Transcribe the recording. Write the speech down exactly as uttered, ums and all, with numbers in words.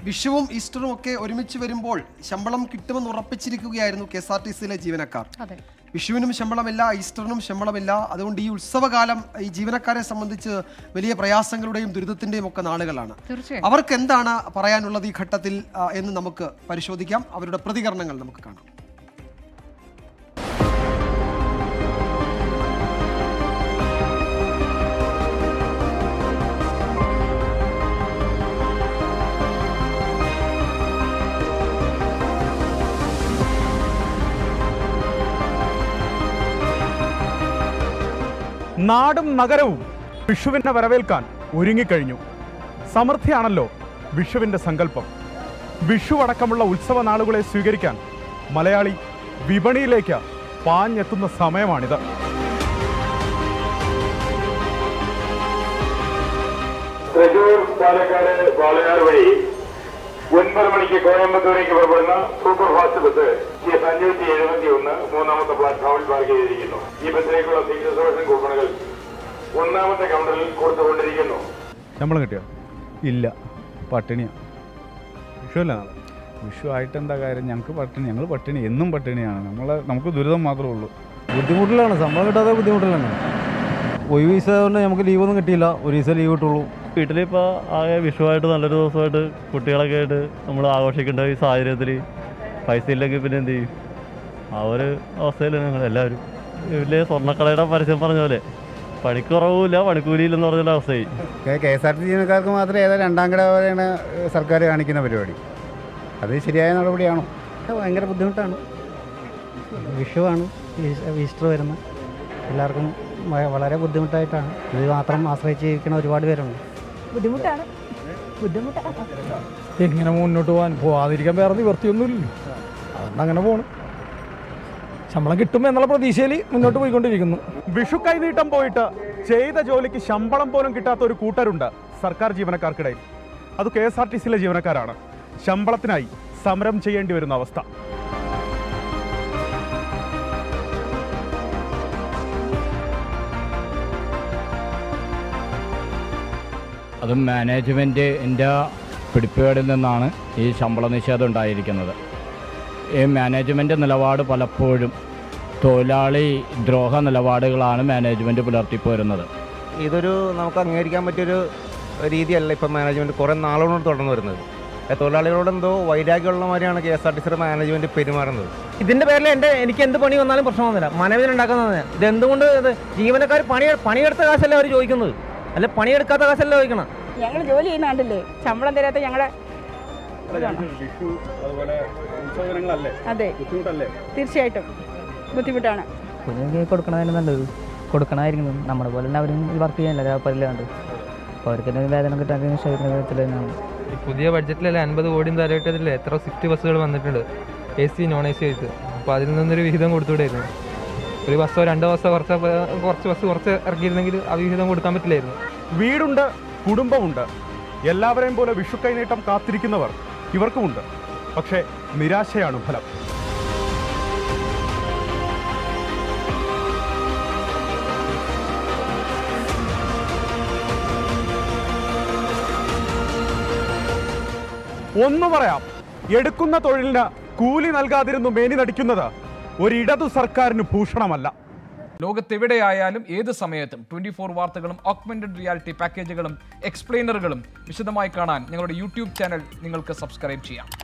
വിഷുവും ഈസ്റ്ററും ഒക്കെ ഒരുമിച്ച് വരുമ്പോൾ ശമ്പളം കിട്ടുമെന്ന് ഉറപ്പിച്ചിരിക്കുകയായിരുന്നു കെ എസ് ആർ ടി സിയിലെ ജീവനക്കാർ. വിഷുവിനും ശമ്പളമില്ല, ഈസ്റ്ററിനും ശമ്പളമില്ല. അതുകൊണ്ട് ഈ ഉത്സവകാലം ഈ ജീവനക്കാരെ സംബന്ധിച്ച് വലിയ പ്രയാസങ്ങളുടെയും ദുരിതത്തിന്റെയും ഒക്കെ നാളുകളാണ്. അവർക്ക് എന്താണ് പറയാനുള്ളത് ഈ ഘട്ടത്തിൽ എന്ന് നമുക്ക് പരിശോധിക്കാം. അവരുടെ പ്രതികരണങ്ങൾ നമുക്ക് കാണാം. നാടും നഗരവും വിഷുവിനെ വരവേൽക്കാൻ ഒരുങ്ങിക്കഴിഞ്ഞു. സമൃദ്ധിയാണല്ലോ വിഷുവിൻ്റെ സങ്കല്പം. വിഷു അടക്കമുള്ള ഉത്സവ നാളുകളെ സ്വീകരിക്കാൻ മലയാളി വിപണിയിലേക്ക് പാഞ്ഞെത്തുന്ന സമയമാണിത്. തൃശൂർ പാലക്കാട് വാളയാർ വഴി ഒൻപത് മണിക്ക് കോയമ്പത്തൂരേക്ക് പുറപ്പെടുന്ന സൂപ്പർ ഫാസ്റ്റ് ബസ് അഞ്ഞൂറ്റി എഴുപത്തി ഒന്ന് മൂന്നാമത്തെ പ്ലാറ്റ്ഫോമിൽ പാർക്ക് ചെയ്തിരിക്കുന്നു. ഈ ബസ്സിലേക്കുള്ള സീറ്റ് റിസർവേഷൻ കൂപ്പണുകൾ ഒന്നാമത്തെ കൗണ്ടറിൽ കൊടുത്തുകൊണ്ടിരിക്കുന്നു. ശമ്പളം കിട്ടിയോ? ഇല്ല, പട്ടിണിയാണ്. വിഷു അല്ല നാളെ. വിഷു ആയിട്ട് എന്താ കാര്യം? ഞങ്ങൾക്ക് പട്ടിണി, ഞങ്ങൾ പട്ടിണി, എന്നും പട്ടിണിയാണ്. നമ്മൾ നമുക്ക് ദുരിതം മാത്രമേ ഉള്ളൂ. ബുദ്ധിമുട്ടിലാണ്, ശമ്പളം കിട്ടാതെ ബുദ്ധിമുട്ടിലാണ്. ഒരു വീസ കൊണ്ട് നമുക്ക് ലീവൊന്നും കിട്ടിയില്ല, ഒരു ദിവസം ലീവ് കിട്ടുള്ളൂ. വീട്ടിലിപ്പോൾ ആകെ വിഷുവായിട്ട് നല്ലൊരു ദിവസമായിട്ട് കുട്ടികളൊക്കെ ആയിട്ട് നമ്മൾ ആഘോഷിക്കേണ്ട ഈ സാഹചര്യത്തിൽ പൈസ ഇല്ലെങ്കിൽ പിന്നെ എന്ത് ചെയ്യും? ആ ഒരു അവസ്ഥയിലാണ് ഞങ്ങൾ എല്ലാവരും. വലിയ സ്വർണ്ണക്കടയുടെ പരസ്യം പറഞ്ഞ പോലെ പണിക്കുറവുമില്ല പണിക്കൂലിയില്ലെന്ന് പറഞ്ഞ അവസ്ഥയായി. കെ എസ് ആർ ടി ജീവനക്കാർക്ക് മാത്രമേ ഏതാ രണ്ടാം കട പോലെയാണ് സർക്കാർ കാണിക്കുന്ന പരിപാടി. അത് ശരിയായ നടപടിയാണോ? ഭയങ്കര ബുദ്ധിമുട്ടാണ്. വിഷുവാണ്, ഈസ്റ്റർ വരുന്ന എല്ലാവർക്കും വളരെ ബുദ്ധിമുട്ടായിട്ടാണ്. ഇത് മാത്രം ആശ്രയിച്ച് ജീവിക്കുന്ന ഒരുപാട് പേരുണ്ട്. ബുദ്ധിമുട്ടാണ് ബുദ്ധിമുട്ടാണ് എങ്ങനെ മുന്നോട്ട് പോകാൻ? പോകാതിരിക്കാൻ വേറെ നിവർത്തിയൊന്നുമില്ലല്ലോ. അതുകൊണ്ട് അങ്ങനെ പോകണം. ശമ്പളം കിട്ടും എന്നുള്ള പ്രതീക്ഷയിൽ മുന്നോട്ട് പോയിക്കൊണ്ടിരിക്കുന്നു. വിഷു കൈനീട്ടം പോയിട്ട് ചെയ്ത ജോലിക്ക് ശമ്പളം പോലും കിട്ടാത്ത ഒരു കൂട്ടരുണ്ട് സർക്കാർ ജീവനക്കാർക്കിടയിൽ. അത് കെ എസ് ആർ ടി സിയിലെ ജീവനക്കാരാണ്. ശമ്പളത്തിനായി സമരം ചെയ്യേണ്ടി വരുന്ന അവസ്ഥ. അത് മാനേജ്മെൻറ്റിൻ്റെ പിടിപ്പുകേടിൽ നിന്നാണ് ഈ ശമ്പള നിഷേധം ഉണ്ടായിരിക്കുന്നത്. ഈ മാനേജ്മെൻറ്റ് നിലപാട് പലപ്പോഴും തൊഴിലാളി ദ്രോഹ നിലപാടുകളാണ് മാനേജ്മെൻറ്റ് പുലർത്തിപ്പോരുന്നത്. ഇതൊരു നമുക്ക് അംഗീകരിക്കാൻ പറ്റിയൊരു രീതിയല്ല ഇപ്പം മാനേജ്മെൻറ്റ് കുറേ നാളുകൊണ്ട് തുടർന്ന് വരുന്നത്. തൊഴിലാളികളോട് എന്തോ വൈരാഗ്യമുള്ള മാതിരിയാണ് കെ എസ് ആർ ടി സിയുടെ മാനേജ്മെൻറ്റ് പെരുമാറുന്നത്. ഇതിൻ്റെ പേരിൽ എൻ്റെ എനിക്ക് എന്ത് പണി വന്നാലും പ്രശ്നമൊന്നുമില്ല. മാനേജ്മെൻറ്റ് ഉണ്ടാക്കുന്നത് ഇത് എന്തുകൊണ്ട് ഇത് ജീവനക്കാർ പണി പണിയെടുത്ത കാശല്ലേ അവർ ചോദിക്കുന്നത്, അല്ലെ പണിയെടുക്കാത്ത കാശല്ലേ ചോദിക്കണം. ഞങ്ങൾ ജോലി ചെയ്യുന്നുണ്ടല്ലേ, ശമ്പളം തരാത്ത ഞങ്ങളുടെ അതെ തീർച്ചയായിട്ടും ബുദ്ധിമുട്ടാണ്. കുഞ്ഞുങ്ങൾക്ക് കൊടുക്കണതിന് നല്ലത് കൊടുക്കണമായിരിക്കും. നമ്മുടെ പോലെ തന്നെ അവരും വർക്ക് ചെയ്യാനില്ല രാപ്പല്ലാണ്ട്. അപ്പോൾ അവർക്ക് തന്നെ വേതനം കിട്ടാൻ വിധത്തിൽ തന്നെയാണ്. ഈ പുതിയ ബഡ്ജറ്റിലല്ലേ അൻപത് കോടിയും തലയിട്ടതില്ലേ എത്ര സ്വിഫ്റ്റ് ബസ്സുകൾ വന്നിട്ടുണ്ട്, A C non A C ആയിട്ട്. അപ്പോൾ അതിൽ നിന്നൊരു വിഹിതം കൊടുത്തുകൂടായിരുന്നു. ഒരു ബസ്സോ രണ്ട് ബസ്സോ കുറച്ച് കുറച്ച് ബസ് കുറച്ച് ഇറക്കിയിരുന്നെങ്കിൽ ആ വിഹിതം കൊടുക്കാൻ പറ്റില്ലായിരുന്നു. വീടുണ്ട്, കുടുംബമുണ്ട്. എല്ലാവരെയും പോലെ വിഷു കൈനീട്ടം കാത്തിരിക്കുന്നവർ ഇവർക്കുമുണ്ട്. പക്ഷേ നിരാശയാണ് ഫലം. ഒന്നു പറയാം, എടുക്കുന്ന തൊഴിലിന് കൂലി നൽകാതിരുന്നു മേനി നടിക്കുന്നത് ഒരിടതു സർക്കാരിന് ഭൂഷണമല്ല. ലോകത്തെവിടെയായാലും ഏത് സമയത്തും ട്വന്റി ഫോർ വാർത്തകളും ഓഗ്മെന്റഡ് റിയാലിറ്റി പാക്കേജുകളും എക്സ്പ്ലെയിനറുകളും വിശദമായി കാണാൻ ഞങ്ങളുടെ യൂട്യൂബ് ചാനൽ നിങ്ങൾക്ക് സബ്സ്ക്രൈബ് ചെയ്യാം.